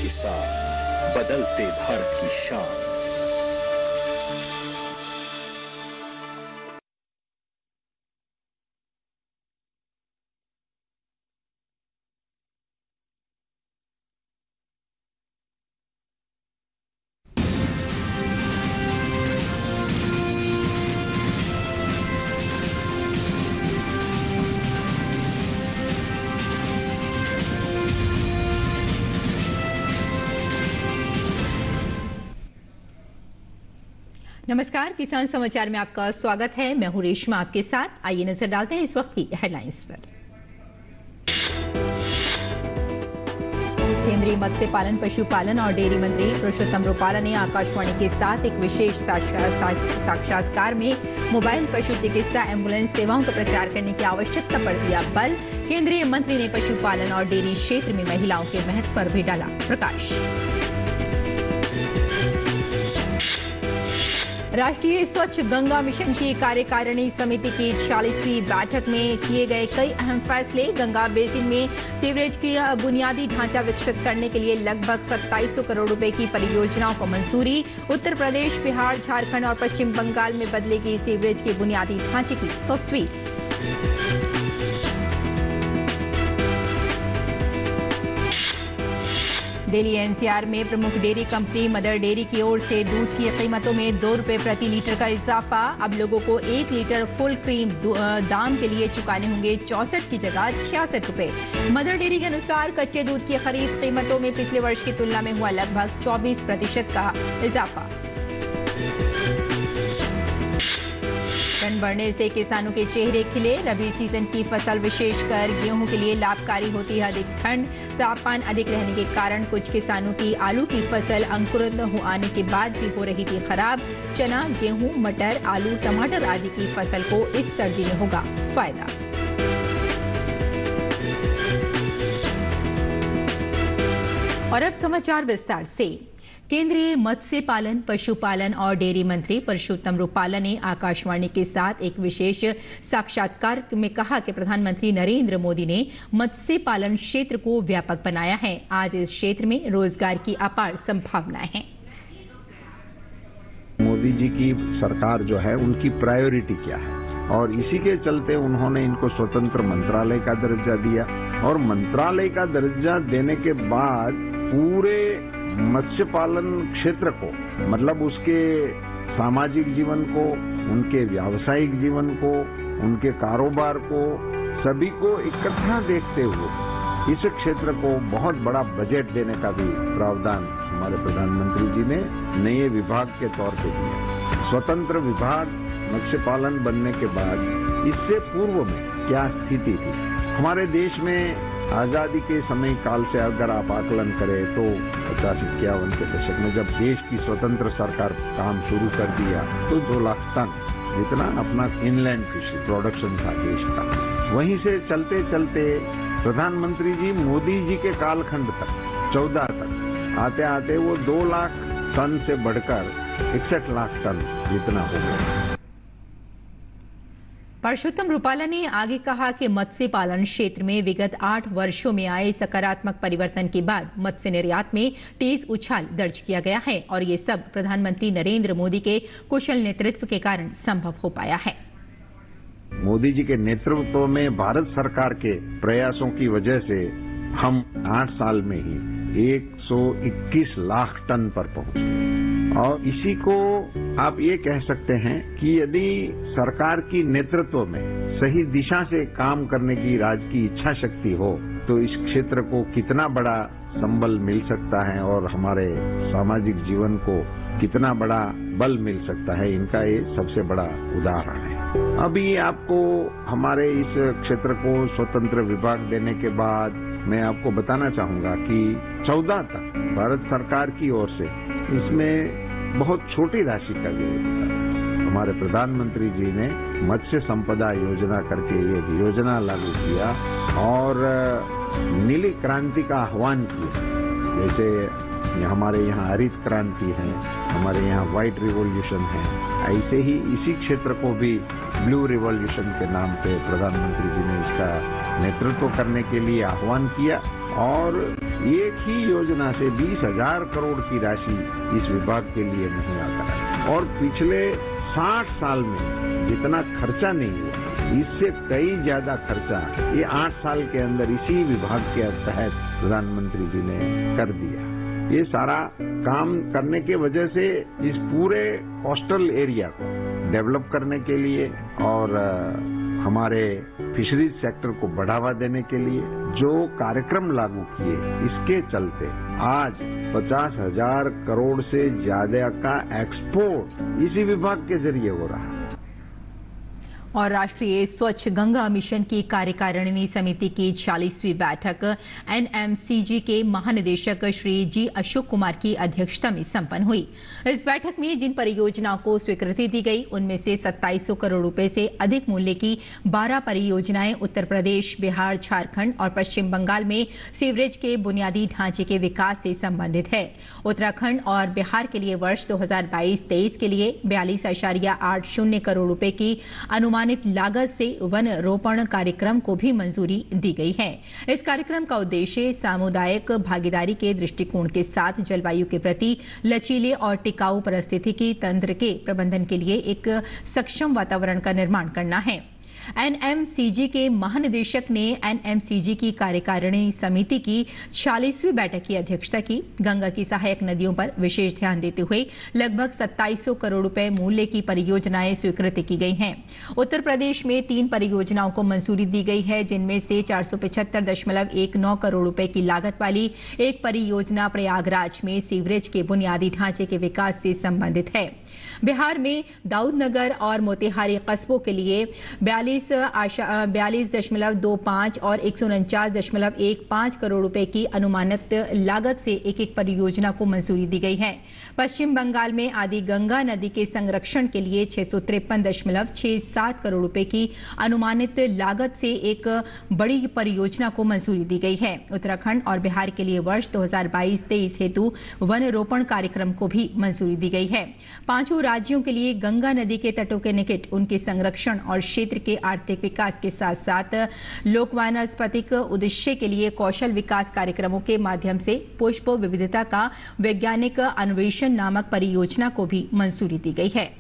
के साथ बदलते भारत की शान। नमस्कार, किसान समाचार में आपका स्वागत है। मैं हूं रेशमा आपके साथ। आइए नजर डालते हैं इस वक्त की हेडलाइंस पर। केंद्रीय मत्स्य पालन, पशुपालन और डेयरी मंत्री पुरुषोत्तम रूपाला ने आकाशवाणी के साथ एक विशेष साक्षात्कार में मोबाइल पशु चिकित्सा एम्बुलेंस सेवाओं का प्रचार करने की आवश्यकता पर दिया बल। केंद्रीय मंत्री ने पशुपालन और डेयरी क्षेत्र में महिलाओं के महत्व पर भी डाला प्रकाश। राष्ट्रीय स्वच्छ गंगा मिशन की कार्यकारिणी समिति की 46वीं बैठक में किए गए कई अहम फैसले। गंगा बेसिन में सीवरेज की बुनियादी ढांचा विकसित करने के लिए लगभग 2700 करोड़ रुपए की परियोजनाओं को मंजूरी। उत्तर प्रदेश, बिहार, झारखंड और पश्चिम बंगाल में बदलेगी सीवरेज के बुनियादी ढांचे की तस्वीर। दिल्ली एनसीआर में प्रमुख डेयरी कंपनी मदर डेयरी की ओर से दूध की कीमतों में 2 रुपए प्रति लीटर का इजाफा। अब लोगों को 1 लीटर फुल क्रीम दाम के लिए चुकाने होंगे 64 की जगह 66 रुपए। मदर डेयरी के अनुसार कच्चे दूध की खरीद कीमतों में पिछले वर्ष की तुलना में हुआ लगभग 24% का इजाफा। ठंड बढ़ने से किसानों के चेहरे खिले। रबी सीजन की फसल विशेषकर गेहूं के लिए लाभकारी होती है अधिक ठंड। तापमान अधिक रहने के कारण कुछ किसानों की आलू की फसल अंकुरित आने के बाद भी हो रही थी खराब। चना, गेहूं, मटर, आलू, टमाटर आदि की फसल को इस सर्दी में होगा फायदा। और अब समाचार विस्तार से। केंद्रीय मत्स्य पालन, पशुपालन और डेयरी मंत्री पुरुषोत्तम रूपाला ने आकाशवाणी के साथ एक विशेष साक्षात्कार में कहा कि प्रधानमंत्री नरेंद्र मोदी ने मत्स्य पालन क्षेत्र को व्यापक बनाया है। आज इस क्षेत्र में रोजगार की अपार संभावनाएं हैं। मोदी जी की सरकार जो है उनकी प्रायोरिटी क्या है, और इसी के चलते उन्होंने इनको स्वतंत्र मंत्रालय का दर्जा दिया। और मंत्रालय का दर्जा देने के बाद पूरे मत्स्य पालन क्षेत्र को, मतलब उसके सामाजिक जीवन को, उनके व्यावसायिक जीवन को, उनके कारोबार को, सभी को इकट्ठा देखते हुए इस क्षेत्र को बहुत बड़ा बजट देने का भी प्रावधान हमारे प्रधानमंत्री जी ने नए विभाग के तौर पे किया। स्वतंत्र विभाग मत्स्य पालन बनने के बाद इससे पूर्व में क्या स्थिति थी? हमारे देश में आजादी के समय काल से अगर आप आकलन करें तो 50-51 के दशक में जब देश की स्वतंत्र सरकार काम शुरू कर दिया तो 2 लाख टन जितना अपना इनलैंड फिशरी प्रोडक्शन था देश का। वहीं से चलते चलते प्रधानमंत्री जी मोदी जी के कालखंड तक 14 तक आते आते वो 2 लाख टन से बढ़कर 61 लाख टन जितना हो गया। पुरुषोत्तम रूपाला ने आगे कहा कि मत्स्य पालन क्षेत्र में विगत 8 वर्षों में आए सकारात्मक परिवर्तन के बाद मत्स्य निर्यात में तेज उछाल दर्ज किया गया है और ये सब प्रधानमंत्री नरेंद्र मोदी के कुशल नेतृत्व के कारण संभव हो पाया है। मोदी जी के नेतृत्व में भारत सरकार के प्रयासों की वजह से हम 8 साल में ही 121 लाख टन पर पहुंचे। और इसी को आप ये कह सकते हैं कि यदि सरकार की नेतृत्व में सही दिशा से काम करने की राज्य की इच्छा शक्ति हो तो इस क्षेत्र को कितना बड़ा संबल मिल सकता है और हमारे सामाजिक जीवन को कितना बड़ा बल मिल सकता है, इनका ये सबसे बड़ा उदाहरण है। अभी आपको हमारे इस क्षेत्र को स्वतंत्र विभाग देने के बाद मैं आपको बताना चाहूंगा कि 14 तक भारत सरकार की ओर से इसमें बहुत छोटी राशि का व्यय होता है। हमारे प्रधानमंत्री जी ने मत्स्य संपदा योजना करके ये योजना लागू किया और नीली क्रांति का आह्वान किया। जैसे हमारे यहाँ हरित क्रांति है, हमारे यहाँ व्हाइट रिवॉल्यूशन है, ऐसे ही इसी क्षेत्र को भी ब्लू रिवॉल्यूशन के नाम पे प्रधानमंत्री जी ने इसका नेतृत्व करने के लिए आह्वान किया। और एक ही योजना से 20,000 करोड़ की राशि इस विभाग के लिए मुहैया कराई और पिछले 60 साल में जितना खर्चा नहीं हुआ इससे कई ज्यादा खर्चा ये 8 साल के अंदर इसी विभाग के तहत प्रधानमंत्री जी ने कर दिया। ये सारा काम करने के वजह से इस पूरे कोस्टल एरिया को डेवलप करने के लिए और हमारे फिशरीज सेक्टर को बढ़ावा देने के लिए जो कार्यक्रम लागू किए इसके चलते आज 50,000 करोड़ से ज्यादा का एक्सपोर्ट इसी विभाग के जरिए हो रहा है। और राष्ट्रीय स्वच्छ गंगा मिशन की कार्यकारिणी समिति की 46वीं बैठक एनएमसीजी के महानिदेशक श्री जी अशोक कुमार की अध्यक्षता में संपन्न हुई। इस बैठक में जिन परियोजनाओं को स्वीकृति दी गई उनमें से 2700 करोड़ रुपए से अधिक मूल्य की 12 परियोजनाएं उत्तर प्रदेश, बिहार, झारखंड और पश्चिम बंगाल में सीवरेज के बुनियादी ढांचे के विकास से संबंधित है। उत्तराखंड और बिहार के लिए वर्ष 2022-23 के लिए 42.80 करोड़ रुपए की अनुमान लागत से वन रोपण कार्यक्रम को भी मंजूरी दी गई है। इस कार्यक्रम का उद्देश्य सामुदायिक भागीदारी के दृष्टिकोण के साथ जलवायु के प्रति लचीले और टिकाऊ पारिस्थितिकी तंत्र के प्रबंधन के लिए एक सक्षम वातावरण का निर्माण करना है। एनएमसीजी के महानिदेशक ने एनएमसीजी की कार्यकारिणी समिति की 46वीं बैठक की अध्यक्षता की। गंगा की सहायक नदियों पर विशेष ध्यान देते हुए लगभग 2700 करोड़ रुपए मूल्य की परियोजनाएं स्वीकृत की गई हैं। उत्तर प्रदेश में 3 परियोजनाओं को मंजूरी दी गई है, जिनमें से 475.19 करोड़ रुपए की लागत वाली एक परियोजना प्रयागराज में सीवरेज के बुनियादी ढांचे के विकास से संबंधित है। बिहार में दाऊदनगर और मोतिहारी कस्बों के लिए 42.25 और 149.15 करोड़ रुपए की अनुमानित लागत से एक परियोजना को मंजूरी दी गई है। पश्चिम बंगाल में आदि गंगा नदी के संरक्षण के लिए 653.67 करोड़ रुपए की अनुमानित लागत से एक बड़ी परियोजना को मंजूरी दी गई है। उत्तराखंड और बिहार के लिए वर्ष 2022-23 हेतु वन रोपण कार्यक्रम को भी मंजूरी दी गई है। 5 राज्यों के लिए गंगा नदी के तटों के निकट उनके संरक्षण और क्षेत्र के आर्थिक विकास के साथ साथ लोकवानस्पतिक उद्देश्य के लिए कौशल विकास कार्यक्रमों के माध्यम से पुष्प विविधता का वैज्ञानिक अन्वेषण नामक परियोजना को भी मंजूरी दी गई है।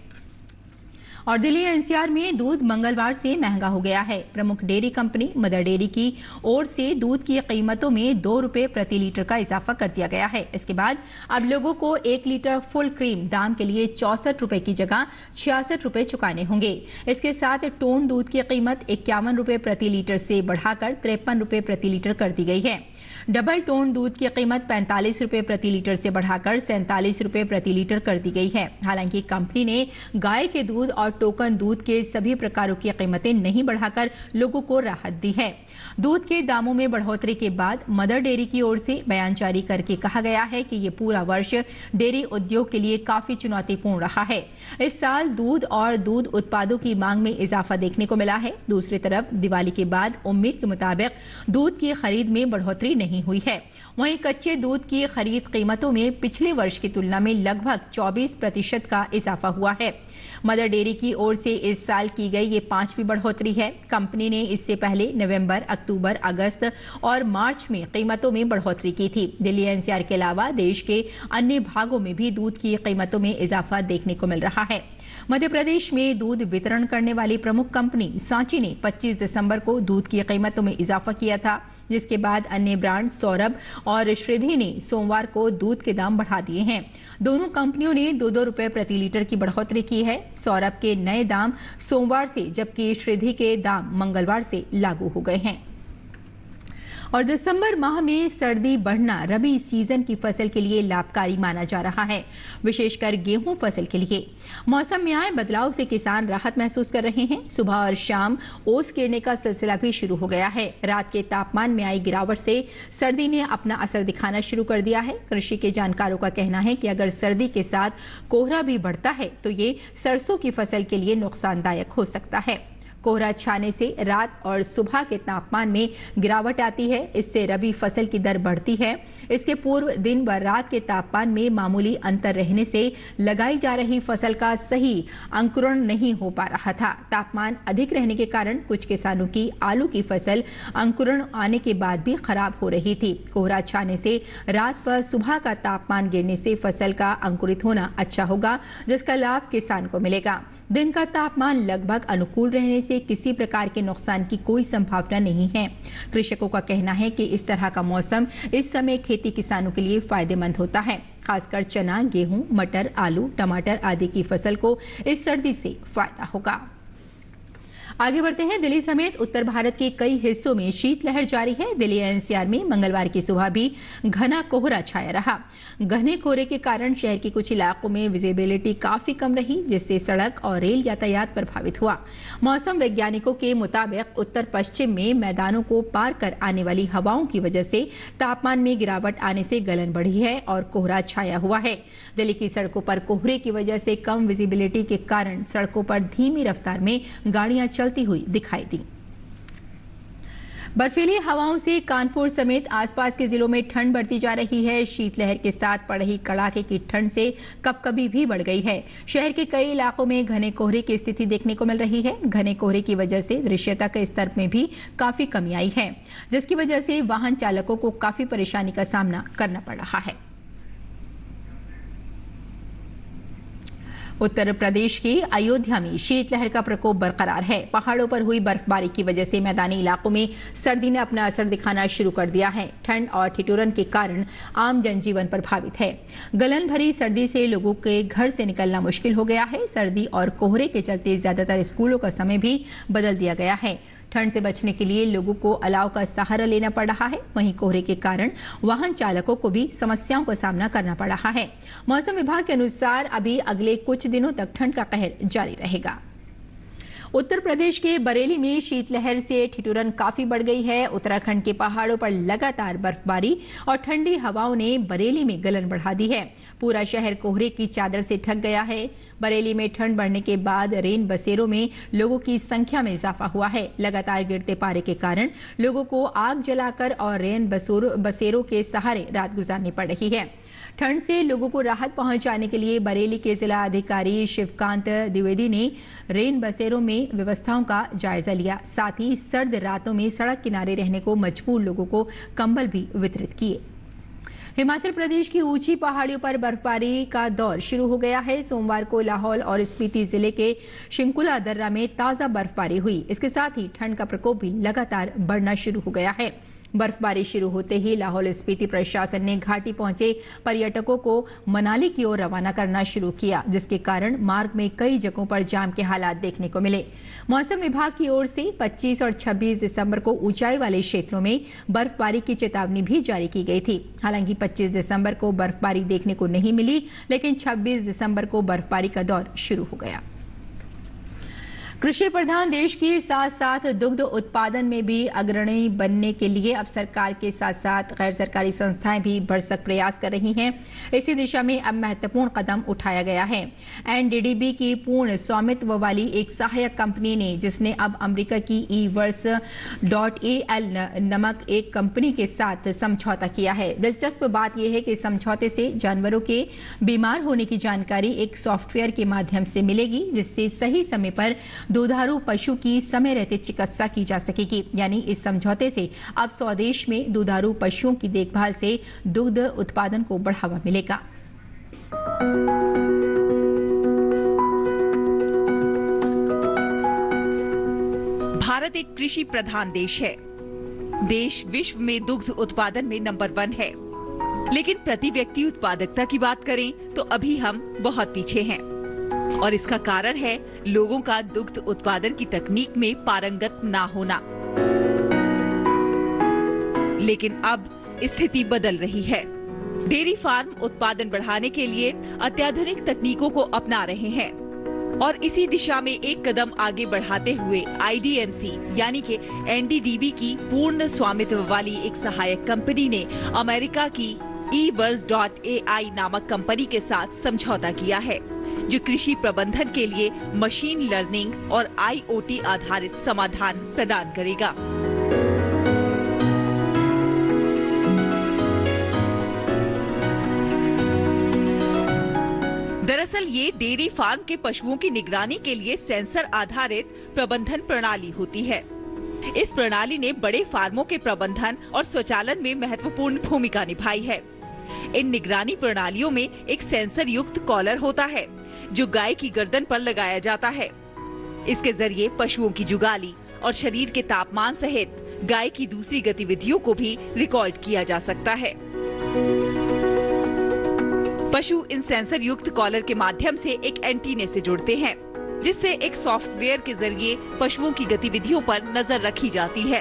और दिल्ली एनसीआर में दूध मंगलवार से महंगा हो गया है। प्रमुख डेयरी कंपनी मदर डेयरी की ओर से दूध की कीमतों में 2 रुपए प्रति लीटर का इजाफा कर दिया गया है। इसके बाद अब लोगों को 1 लीटर फुल क्रीम दाम के लिए 64 रुपए की जगह 66 रुपए चुकाने होंगे। इसके साथ टोन दूध की कीमत 51 रुपए प्रति लीटर से बढ़ाकर 53 रुपए प्रति लीटर कर दी गई है। डबल टोन दूध की कीमत 45 रुपए प्रति लीटर से बढ़ाकर 47 रुपए प्रति लीटर कर दी गई है। हालांकि कंपनी ने गाय के दूध और टोकन दूध के सभी प्रकारों की कीमतें नहीं बढ़ाकर लोगों को राहत दी है। दूध के दामों में बढ़ोतरी के बाद मदर डेयरी की ओर से बयान जारी करके कहा गया है कि ये पूरा वर्ष डेयरी उद्योग के लिए काफी चुनौतीपूर्ण रहा है। इस साल दूध और दूध उत्पादों की मांग में इजाफा देखने को मिला है। दूसरी तरफ दिवाली के बाद उम्मीद के मुताबिक दूध की खरीद में बढ़ोतरी नहीं हुई है। वहीं कच्चे दूध की खरीद कीमतों में पिछले वर्ष की तुलना में लगभग 24% का इजाफा हुआ है। मदर डेयरी की ओर से इस साल की गई ये 5वीं बढ़ोतरी है। कंपनी ने इससे पहले नवंबर, अक्टूबर, अगस्त और मार्च में कीमतों में बढ़ोतरी की थी। दिल्ली एनसीआर के अलावा देश के अन्य भागों में भी दूध की कीमतों में इजाफा देखने को मिल रहा है। मध्य प्रदेश में दूध वितरण करने वाली प्रमुख कंपनी सांची ने 25 दिसंबर को दूध की कीमतों में इजाफा किया था, जिसके बाद अन्य ब्रांड सौरभ और श्रीधि ने सोमवार को दूध के दाम बढ़ा दिए हैं। दोनों कंपनियों ने 2-2 रुपए प्रति लीटर की बढ़ोतरी की है। सौरभ के नए दाम सोमवार से, जबकि श्रीधि के दाम मंगलवार से लागू हो गए हैं। और दिसंबर माह में सर्दी बढ़ना रबी सीजन की फसल के लिए लाभकारी माना जा रहा है, विशेषकर गेहूं फसल के लिए। मौसम में आए बदलाव से किसान राहत महसूस कर रहे हैं। सुबह और शाम ओस गिरने का सिलसिला भी शुरू हो गया है। रात के तापमान में आई गिरावट से सर्दी ने अपना असर दिखाना शुरू कर दिया है। कृषि के जानकारों का कहना है कि अगर सर्दी के साथ कोहरा भी बढ़ता है तो ये सरसों की फसल के लिए नुकसानदायक हो सकता है। कोहरा छाने से रात और सुबह के तापमान में गिरावट आती है। इससे रबी फसल की दर बढ़ती है। इसके पूर्व दिन व रात के तापमान में मामूली अंतर रहने से लगाई जा रही फसल का सही अंकुरण नहीं हो पा रहा था। तापमान अधिक रहने के कारण कुछ किसानों की आलू की फसल अंकुरण आने के बाद भी खराब हो रही थी। कोहरा छाने से रात व सुबह का तापमान गिरने से फसल का अंकुरित होना अच्छा होगा, जिसका लाभ किसान को मिलेगा। दिन का तापमान लगभग अनुकूल रहने से किसी प्रकार के नुकसान की कोई संभावना नहीं है। कृषकों का कहना है कि इस तरह का मौसम इस समय खेती किसानों के लिए फायदेमंद होता है। खासकर चना, गेहूं, मटर, आलू, टमाटर आदि की फसल को इस सर्दी से फायदा होगा। आगे बढ़ते हैं। दिल्ली समेत उत्तर भारत के कई हिस्सों में शीतलहर जारी है। दिल्ली एनसीआर में मंगलवार की सुबह भी घना कोहरा छाया रहा। घने कोहरे के कारण शहर के कुछ इलाकों में विजिबिलिटी काफी कम रही, जिससे सड़क और रेल यातायात प्रभावित हुआ। मौसम वैज्ञानिकों के मुताबिक उत्तर पश्चिम में मैदानों को पार कर आने वाली हवाओं की वजह से तापमान में गिरावट आने से गलन बढ़ी है और कोहरा छाया हुआ है। दिल्ली की सड़कों पर कोहरे की वजह से कम विजिबिलिटी के कारण सड़कों पर धीमी रफ्तार में गाड़ियां चलती हुई दिखाई दी। बर्फीली हवाओं से कानपुर समेत आसपास के जिलों में ठंड बढ़ती जा रही है। शीतलहर के साथ पड़ रही कड़ाके की ठंड से कपकपी भी बढ़ गई है। शहर के कई इलाकों में घने कोहरे की स्थिति देखने को मिल रही है। घने कोहरे की वजह से दृश्यता के स्तर में भी काफी कमी आई है, जिसकी वजह से वाहन चालकों को काफी परेशानी का सामना करना पड़ रहा है। उत्तर प्रदेश के अयोध्या में शीतलहर का प्रकोप बरकरार है। पहाड़ों पर हुई बर्फबारी की वजह से मैदानी इलाकों में सर्दी ने अपना असर दिखाना शुरू कर दिया है। ठंड और ठिठुरन के कारण आम जनजीवन प्रभावित है। गलन भरी सर्दी से लोगों के घर से निकलना मुश्किल हो गया है। सर्दी और कोहरे के चलते ज्यादातर स्कूलों का समय भी बदल दिया गया है। ठंड से बचने के लिए लोगों को अलाव का सहारा लेना पड़ रहा है। वहीं कोहरे के कारण वाहन चालकों को भी समस्याओं का सामना करना पड़ रहा है। मौसम विभाग के अनुसार अभी अगले कुछ दिनों तक ठंड का कहर जारी रहेगा। उत्तर प्रदेश के बरेली में शीतलहर से ठिठुरन काफी बढ़ गई है। उत्तराखंड के पहाड़ों पर लगातार बर्फबारी और ठंडी हवाओं ने बरेली में गलन बढ़ा दी है। पूरा शहर कोहरे की चादर से ढक गया है। बरेली में ठंड बढ़ने के बाद रेन बसेरों में लोगों की संख्या में इजाफा हुआ है। लगातार गिरते पारे के कारण लोगों को आग जलाकर और रेन बसेरों के सहारे रात गुजारनी पड़ रही है। ठंड से लोगों को राहत पहुंचाने के लिए बरेली के जिला अधिकारी शिवकांत द्विवेदी ने रेन बसेरों में व्यवस्थाओं का जायजा लिया। साथ ही सर्द रातों में सड़क किनारे रहने को मजबूर लोगों को कंबल भी वितरित किए। हिमाचल प्रदेश की ऊंची पहाड़ियों पर बर्फबारी का दौर शुरू हो गया है। सोमवार को लाहौल और स्पीति जिले के शिंकुला दर्रा में ताजा बर्फबारी हुई। इसके साथ ही ठंड का प्रकोप भी लगातार बढ़ना शुरू हो गया है। बर्फबारी शुरू होते ही लाहौल स्पीति प्रशासन ने घाटी पहुंचे पर्यटकों को मनाली की ओर रवाना करना शुरू किया, जिसके कारण मार्ग में कई जगहों पर जाम के हालात देखने को मिले। मौसम विभाग की ओर से 25 और 26 दिसंबर को ऊंचाई वाले क्षेत्रों में बर्फबारी की चेतावनी भी जारी की गई थी। हालांकि 25 दिसंबर को बर्फबारी देखने को नहीं मिली, लेकिन 26 दिसंबर को बर्फबारी का दौर शुरू हो गया। कृषि प्रधान देश के साथ साथ दुग्ध उत्पादन में भी अग्रणी बनने के लिए अब सरकार के साथ साथ गैर सरकारी संस्थाएं भी भरसक प्रयास कर रही हैं। इसी दिशा में अब महत्वपूर्ण कदम उठाया गया है। एनडीडीबी की पूर्ण स्वामित्व वाली एक सहायक कंपनी ने, जिसने अब अमेरिका की eVerse.al नामक एक कंपनी के साथ समझौता किया है। दिलचस्प बात यह है कि समझौते से जानवरों के बीमार होने की जानकारी एक सॉफ्टवेयर के माध्यम से मिलेगी, जिससे सही समय पर दुधारू पशु की समय रहते चिकित्सा की जा सकेगी। यानी इस समझौते से अब स्वदेश में दुधारू पशुओं की देखभाल से दुग्ध उत्पादन को बढ़ावा मिलेगा। भारत एक कृषि प्रधान देश है। देश विश्व में दुग्ध उत्पादन में नंबर 1 है, लेकिन प्रति व्यक्ति उत्पादकता की बात करें तो अभी हम बहुत पीछे हैं। और इसका कारण है लोगों का दुग्ध उत्पादन की तकनीक में पारंगत ना होना। लेकिन अब स्थिति बदल रही है। डेयरी फार्म उत्पादन बढ़ाने के लिए अत्याधुनिक तकनीकों को अपना रहे हैं और इसी दिशा में एक कदम आगे बढ़ाते हुए IDMC यानी कि NDDB की पूर्ण स्वामित्व वाली एक सहायक कंपनी ने अमेरिका की eVerse.ai नामक कंपनी के साथ समझौता किया है। जो कृषि प्रबंधन के लिए मशीन लर्निंग और IoT आधारित समाधान प्रदान करेगा। दरअसल ये डेयरी फार्म के पशुओं की निगरानी के लिए सेंसर आधारित प्रबंधन प्रणाली होती है। इस प्रणाली ने बड़े फार्मों के प्रबंधन और स्वचालन में महत्वपूर्ण भूमिका निभाई है। इन निगरानी प्रणालियों में एक सेंसर युक्त कॉलर होता है जो गाय की गर्दन पर लगाया जाता है। इसके जरिए पशुओं की जुगाली और शरीर के तापमान सहित गाय की दूसरी गतिविधियों को भी रिकॉर्ड किया जा सकता है। पशु इन सेंसर युक्त कॉलर के माध्यम से एक एंटीने से जुड़ते हैं, जिससे एक सॉफ्टवेयर के जरिए पशुओं की गतिविधियों पर नजर रखी जाती है।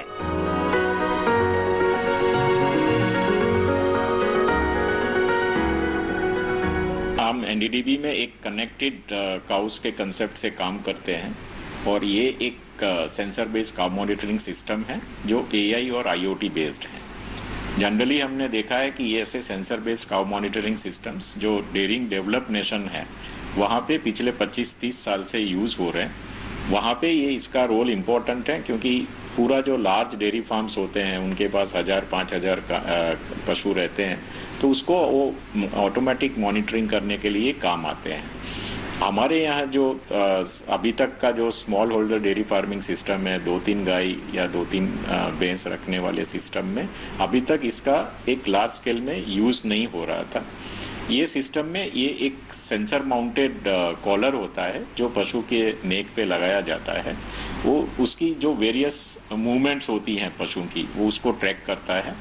हम NDDB में एक कनेक्टेड काउस के कंसेप्ट से काम करते हैं और ये एक sensor based cow monitoring system है जो AI और IoT बेस्ड है। जनरली हमने देखा है कि ये ऐसे sensor based cow monitoring systems जो डेयरिंग डेवलप्ड नेशन है वहाँ पे पिछले 25-30 साल से यूज़ हो रहे हैं। वहाँ पे ये इसका रोल इम्पोर्टेंट है क्योंकि पूरा जो लार्ज डेयरी फार्म्स होते हैं उनके पास 1000-5000 पशु रहते हैं, तो उसको वो ऑटोमेटिक मॉनिटरिंग करने के लिए काम आते हैं। हमारे यहाँ जो अभी तक का जो small holder dairy farming system है, 2-3 गाय या 2-3 भैंस रखने वाले सिस्टम में अभी तक इसका एक लार्ज स्केल में यूज़ नहीं हो रहा था। ये सिस्टम में ये एक सेंसर माउंटेड कॉलर होता है जो पशु के नेक पे लगाया जाता है। वो उसकी जो वेरियस मूवमेंट्स होती हैं पशु की, वो उसको ट्रैक करता है।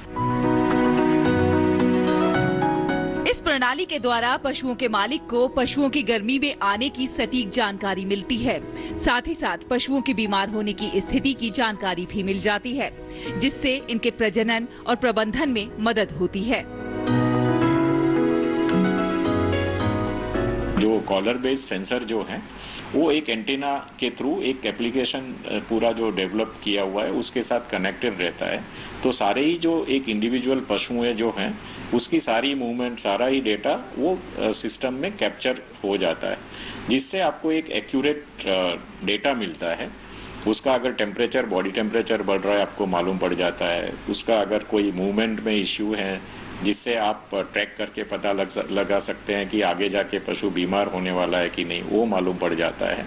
इस प्रणाली के द्वारा पशुओं के मालिक को पशुओं की गर्मी में आने की सटीक जानकारी मिलती है। साथ ही साथ पशुओं के बीमार होने की स्थिति की जानकारी भी मिल जाती है, जिससे इनके प्रजनन और प्रबंधन में मदद होती है। जो कॉलर बेस्ड सेंसर जो है वो एक एंटीना के थ्रू एक एप्लीकेशन पूरा जो डेवलप किया हुआ है उसके साथ कनेक्टेड रहता है। तो सारे ही जो एक इंडिविजुअल पशु है जो हैं उसकी सारी मूवमेंट, सारा ही डेटा वो सिस्टम में कैप्चर हो जाता है, जिससे आपको एक एक्यूरेट डेटा मिलता है। उसका अगर टेम्परेचर, बॉडी टेम्परेचर बढ़ रहा है आपको मालूम पड़ जाता है। उसका अगर कोई मूवमेंट में इश्यू है जिससे आप ट्रैक करके पता लगा सकते हैं कि आगे जाके पशु बीमार होने वाला है कि नहीं, वो मालूम पड़ जाता है।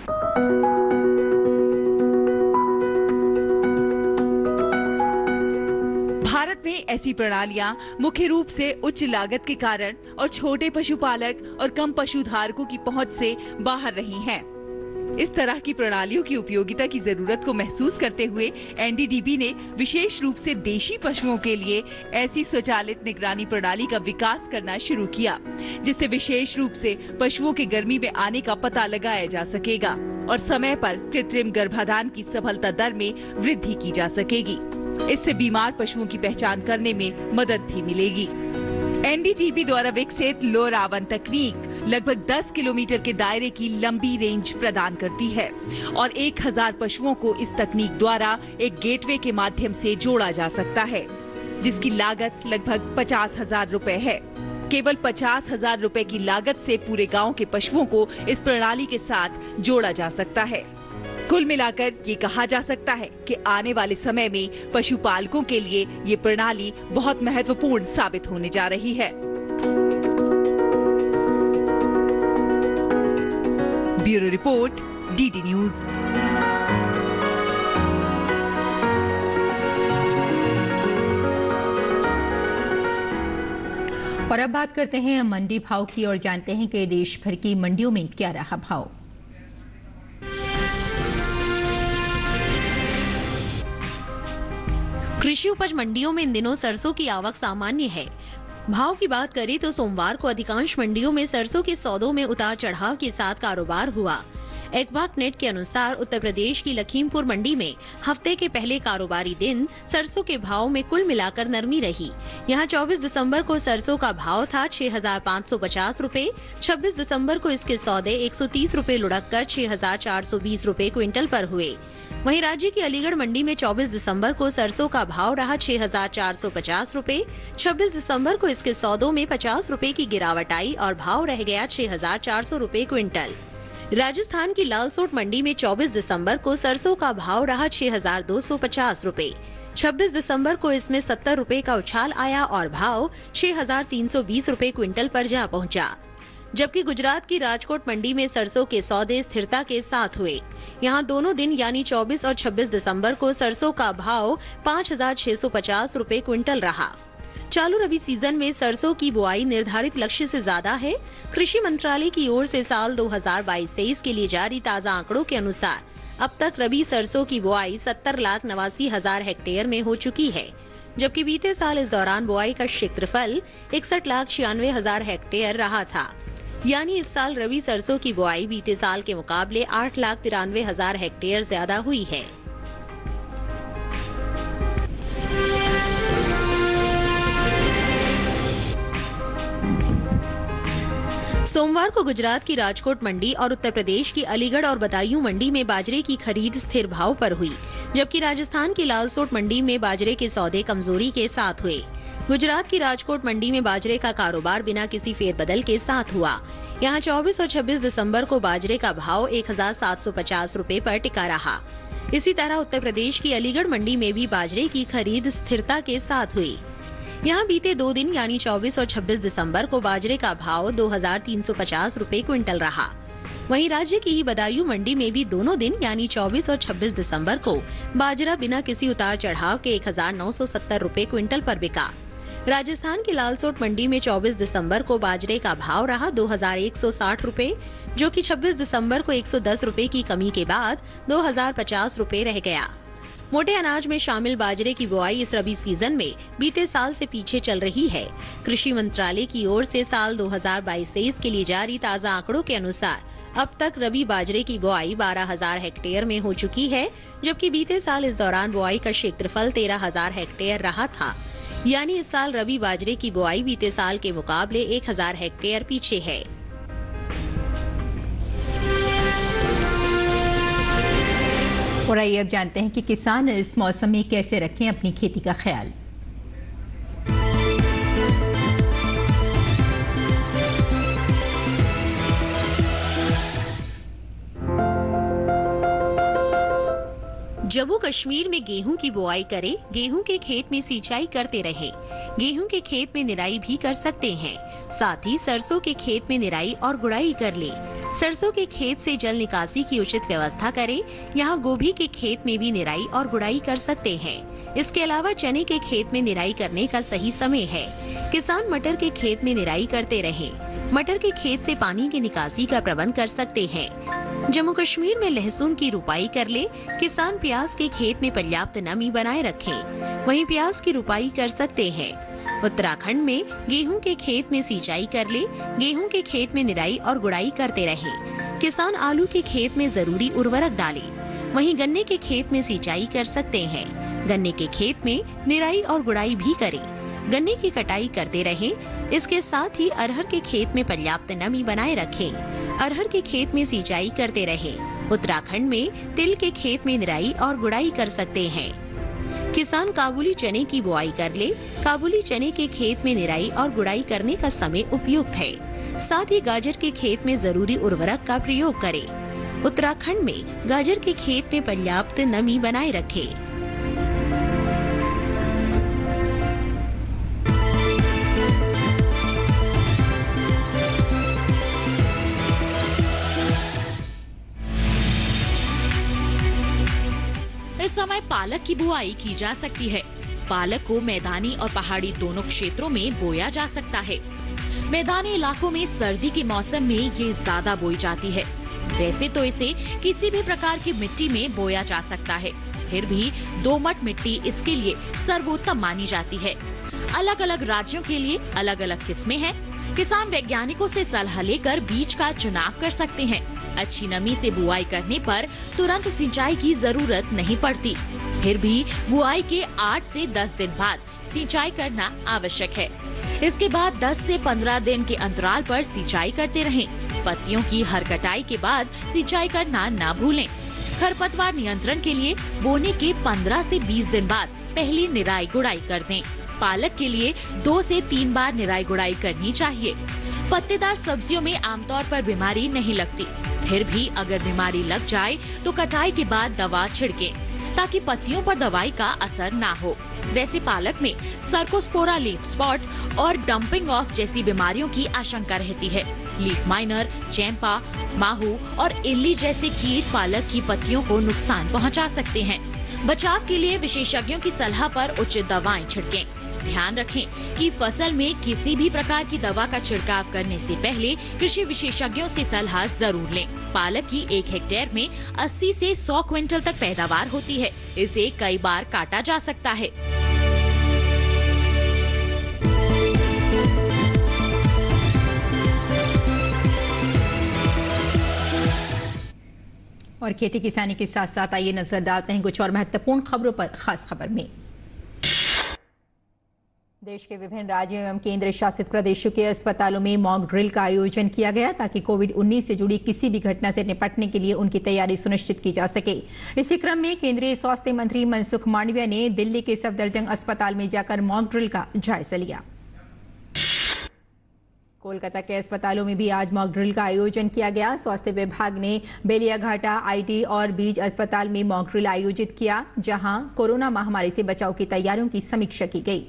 भारत में ऐसी प्रणालियां मुख्य रूप से उच्च लागत के कारण और छोटे पशुपालक और कम पशुधारकों की पहुंच से बाहर रही हैं। इस तरह की प्रणालियों की उपयोगिता की जरूरत को महसूस करते हुए NDDB ने विशेष रूप से देशी पशुओं के लिए ऐसी स्वचालित निगरानी प्रणाली का विकास करना शुरू किया, जिससे विशेष रूप से पशुओं के गर्मी में आने का पता लगाया जा सकेगा और समय पर कृत्रिम गर्भाधान की सफलता दर में वृद्धि की जा सकेगी। इससे बीमार पशुओं की पहचान करने में मदद भी मिलेगी। NDDB द्वारा विकसित लोरावन तकनीक लगभग 10 किलोमीटर के दायरे की लंबी रेंज प्रदान करती है और 1000 पशुओं को इस तकनीक द्वारा एक गेटवे के माध्यम से जोड़ा जा सकता है, जिसकी लागत लगभग 50,000 रुपए है। केवल 50,000 रुपए की लागत से पूरे गांव के पशुओं को इस प्रणाली के साथ जोड़ा जा सकता है। कुल मिलाकर ये कहा जा सकता है कि आने वाले समय में पशुपालकों के लिए ये प्रणाली बहुत महत्वपूर्ण साबित होने जा रही है। Bureau report, DD news. और अब बात करते हैं मंडी भाव की और जानते हैं कि देश भर की मंडियों में क्या रहा भाव। कृषि उपज मंडियों में इन दिनों सरसों की आवक सामान्य है। भाव की बात करें तो सोमवार को अधिकांश मंडियों में सरसों के सौदों में उतार चढ़ाव के साथ कारोबार हुआ। एक्वाक नेट के अनुसार उत्तर प्रदेश की लखीमपुर मंडी में हफ्ते के पहले कारोबारी दिन सरसों के भाव में कुल मिलाकर नरमी रही। यहां 24 दिसंबर को सरसों का भाव था 6,550 रुपए। 26 दिसंबर को इसके सौदे 130 रुपए लुढ़क कर 6,420 रुपए क्विंटल पर हुए। वहीं राज्य की अलीगढ़ मंडी में 24 दिसंबर को सरसों का भाव रहा 6,450 रुपए। 26 दिसंबर को इसके सौदों में 50 रुपए की गिरावट आई और भाव रह गया 6,400 रुपए क्विंटल। राजस्थान की लालसोट मंडी में 24 दिसंबर को सरसों का भाव रहा 6,250 रुपए। 26 दिसंबर को इसमें 70 रुपए का उछाल आया और भाव 6,320 रुपए क्विंटल पर जा पहुंचा। जबकि गुजरात की राजकोट मंडी में सरसों के सौदे स्थिरता के साथ हुए। यहां दोनों दिन यानी 24 और 26 दिसंबर को सरसों का भाव 5,650 रुपए क्विंटल रहा। चालू रबी सीजन में सरसों की बुआई निर्धारित लक्ष्य से ज्यादा है। कृषि मंत्रालय की ओर से साल 2022-23 के लिए जारी ताजा आंकड़ों के अनुसार अब तक रबी सरसों की बुआई 70,89,000 हेक्टेयर में हो चुकी है, जबकि बीते साल इस दौरान बुआई का क्षेत्रफल 61,96,000 हेक्टेयर रहा था। यानी इस साल रबी सरसों की बुआई बीते साल के मुकाबले 8,93,000 हेक्टेयर ज्यादा हुई है। सोमवार को गुजरात की राजकोट मंडी और उत्तर प्रदेश की अलीगढ़ और बदायूं मंडी में बाजरे की खरीद स्थिर भाव पर हुई, जबकि राजस्थान की लालसोट मंडी में बाजरे के सौदे कमजोरी के साथ हुए। गुजरात की राजकोट मंडी में बाजरे का कारोबार बिना किसी फेरबदल के साथ हुआ। यहां 24 और 26 दिसंबर को बाजरे का भाव 1,750 रुपए पर टिका रहा। इसी तरह उत्तर प्रदेश की अलीगढ़ मंडी में भी बाजरे की खरीद स्थिरता के साथ हुई। यहां बीते 2 दिन यानी 24 और 26 दिसंबर को बाजरे का भाव 2,350 रुपए क्विंटल रहा। वहीं राज्य की ही बदायूं मंडी में भी दोनों दिन यानी 24 और 26 दिसंबर को बाजरा बिना किसी उतार चढ़ाव के 1,970 रुपए क्विंटल पर बिका। राजस्थान की लालसोट मंडी में 24 दिसंबर को बाजरे का भाव रहा 2,160 रुपए, जो कि 26 दिसंबर को 110 रुपए की कमी के बाद 2,050 रुपए रह गया। मोटे अनाज में शामिल बाजरे की बुआई इस रबी सीजन में बीते साल से पीछे चल रही है। कृषि मंत्रालय की ओर से साल 2022-23 के लिए जारी ताजा आंकड़ों के अनुसार अब तक रबी बाजरे की बुआई 12,000 हेक्टेयर में हो चुकी है, जबकि बीते साल इस दौरान बुआई का क्षेत्रफल 13,000 हेक्टेयर रहा था। यानी इस साल रबी बाजरे की बुआई बीते साल के मुकाबले 1,000 हेक्टेयर पीछे है। और आइए अब जानते हैं कि किसान इस मौसम में कैसे रखें अपनी खेती का ख्याल। जम्मू कश्मीर में गेहूं की बुआई करें, गेहूं के खेत में सिंचाई करते रहें। गेहूं के खेत में निराई भी कर सकते हैं। साथ ही सरसों के खेत में निराई और गुड़ाई कर ले। सरसों के खेत से जल निकासी की उचित व्यवस्था करें। यहाँ गोभी के खेत में भी निराई और गुड़ाई कर सकते हैं। इसके अलावा चने के खेत में निराई करने का सही समय है। किसान मटर के खेत में निराई करते रहें। मटर के खेत से पानी की निकासी का प्रबंध कर सकते हैं। जम्मू कश्मीर में लहसुन की रुपाई कर ले। किसान प्याज के खेत में पर्याप्त नमी बनाए रखें। वहीं प्याज की रुपाई कर सकते हैं। उत्तराखंड में गेहूं के खेत में सिंचाई कर ले। गेहूं के खेत में निराई और गुड़ाई करते रहें। किसान आलू के खेत में जरूरी उर्वरक डालें। वहीं गन्ने के खेत में सिंचाई कर सकते हैं। गन्ने के खेत में निराई और गुड़ाई भी करें। गन्ने की कटाई करते रहें। इसके साथ ही अरहर के खेत में पर्याप्त नमी बनाए रखें। अरहर के खेत में सिंचाई करते रहें। उत्तराखंड में तिल के खेत में निराई और गुड़ाई कर सकते हैं। किसान काबुली चने की बुआई कर ले। काबुली चने के खेत में निराई और गुड़ाई करने का समय उपयुक्त है। साथ ही गाजर के खेत में जरूरी उर्वरक का प्रयोग करें। उत्तराखंड में गाजर के खेत में पर्याप्त नमी बनाए रखें। इस समय पालक की बुआई की जा सकती है। पालक को मैदानी और पहाड़ी दोनों क्षेत्रों में बोया जा सकता है। मैदानी इलाकों में सर्दी के मौसम में ये ज्यादा बोई जाती है। वैसे तो इसे किसी भी प्रकार की मिट्टी में बोया जा सकता है, फिर भी दोमट मिट्टी इसके लिए सर्वोत्तम मानी जाती है। अलग अलग राज्यों के लिए अलग अलग किस्में हैं। किसान वैज्ञानिकों से सलाह लेकर बीज का चुनाव कर सकते हैं। अच्छी नमी से बुआई करने पर तुरंत सिंचाई की जरूरत नहीं पड़ती। फिर भी बुआई के 8 से 10 दिन बाद सिंचाई करना आवश्यक है। इसके बाद 10 से 15 दिन के अंतराल पर सिंचाई करते रहें। पत्तियों की हर कटाई के बाद सिंचाई करना ना भूलें। खरपतवार नियंत्रण के लिए बोने के 15 से 20 दिन बाद पहली निराई गुड़ाई कर दें। पालक के लिए 2 से 3 बार निराई गुड़ाई करनी चाहिए। पत्तेदार सब्जियों में आमतौर पर बीमारी नहीं लगती, फिर भी अगर बीमारी लग जाए तो कटाई के बाद दवा छिड़कें ताकि पत्तियों पर दवाई का असर ना हो। वैसे पालक में सर्कोस्पोरा लीफ स्पॉट और डंपिंग ऑफ जैसी बीमारियों की आशंका रहती है। लीफ माइनर, चैंपा, माहू और इल्ली जैसे कीट पालक की पत्तियों को नुकसान पहुंचा सकते हैं। बचाव के लिए विशेषज्ञों की सलाह पर उचित दवाएं छिड़कें। ध्यान रखें कि फसल में किसी भी प्रकार की दवा का छिड़काव करने से पहले कृषि विशेषज्ञों से सलाह जरूर लें। पालक की 1 हेक्टेयर में 80 से 100 क्विंटल तक पैदावार होती है। इसे कई बार काटा जा सकता है। और खेती किसानी के साथ साथ आइए नजर डालते हैं कुछ और महत्वपूर्ण खबरों पर। खास खबर में देश के विभिन्न राज्यों एवं केंद्र शासित प्रदेशों के अस्पतालों में मॉक ड्रिल का आयोजन किया गया ताकि कोविड-19 से जुड़ी किसी भी घटना से निपटने के लिए उनकी तैयारी सुनिश्चित की जा सके। इसी क्रम में केंद्रीय स्वास्थ्य मंत्री मनसुख मांडविया ने दिल्ली के सफदरजंग अस्पताल में जाकर मॉक ड्रिल का जायजा लिया। कोलकाता के अस्पतालों में भी आज मॉक ड्रिल का आयोजन किया गया। स्वास्थ्य विभाग ने बेलियाघाटा, आईटी और बीज अस्पताल में मॉक ड्रिल आयोजित किया, जहां कोरोना महामारी से बचाव की तैयारियों की समीक्षा की गई।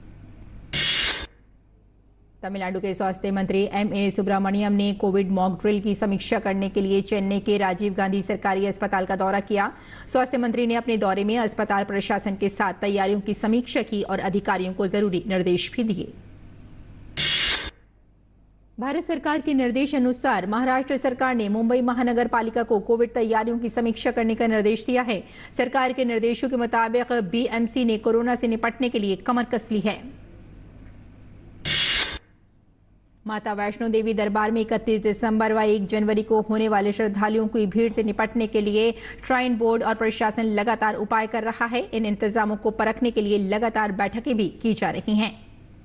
तमिलनाडु के स्वास्थ्य मंत्री एम.ए. सुब्रमण्यम ने कोविड मॉक ड्रिल की समीक्षा करने के लिए चेन्नई के राजीव गांधी सरकारी अस्पताल का दौरा किया। स्वास्थ्य मंत्री ने अपने दौरे में अस्पताल प्रशासन के साथ तैयारियों की समीक्षा की और अधिकारियों को जरूरी निर्देश भी दिए। भारत सरकार के निर्देश अनुसार महाराष्ट्र सरकार ने मुंबई महानगर पालिका को कोविड तैयारियों की समीक्षा करने का निर्देश दिया है। सरकार के निर्देशों के मुताबिक बीएमसी ने कोरोना से निपटने के लिए कमर कस ली है। माता वैष्णो देवी दरबार में 31 दिसंबर व 1 जनवरी को होने वाले श्रद्धालुओं की भीड़ से निपटने के लिए श्राइन बोर्ड और प्रशासन लगातार उपाय कर रहा है। इन इंतजामों को परखने के लिए लगातार बैठकें भी की जा रही हैं।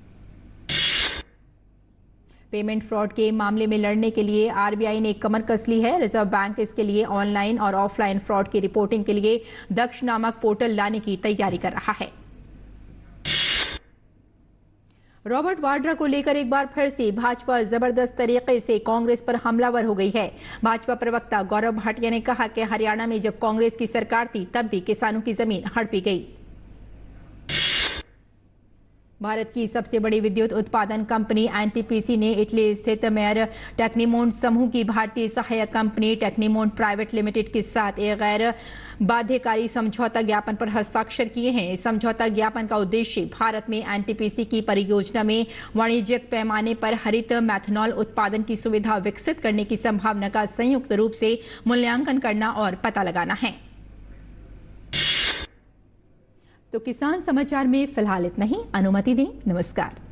पेमेंट फ्रॉड के मामले में लड़ने के लिए आरबीआई ने कमर कस ली है। रिजर्व बैंक इसके लिए ऑनलाइन और ऑफलाइन फ्रॉड की रिपोर्टिंग के लिए दक्ष नामक पोर्टल लाने की तैयारी कर रहा है। रॉबर्ट वाड्रा को लेकर एक बार फिर से भाजपा जबरदस्त तरीके से कांग्रेस पर हमलावर हो गई है। भाजपा प्रवक्ता गौरव भाटिया ने कहा कि हरियाणा में जब कांग्रेस की सरकार थी तब भी किसानों की जमीन हड़पी गई। भारत की सबसे बड़ी विद्युत उत्पादन कंपनी एनटीपीसी ने इटली स्थित मेयर टेक्नीमोंट समूह की भारतीय सहायक कंपनी टेक्नीमोंट प्राइवेट लिमिटेड के साथ एक गैर बाध्यकारी समझौता ज्ञापन पर हस्ताक्षर किए हैं। इस समझौता ज्ञापन का उद्देश्य भारत में एनटीपीसी की परियोजना में वाणिज्यिक पैमाने पर हरित मैथनॉल उत्पादन की सुविधा विकसित करने की संभावना का संयुक्त रूप से मूल्यांकन करना और पता लगाना है। तो किसान समाचार में फिलहाल इतना ही। अनुमति दें। नमस्कार।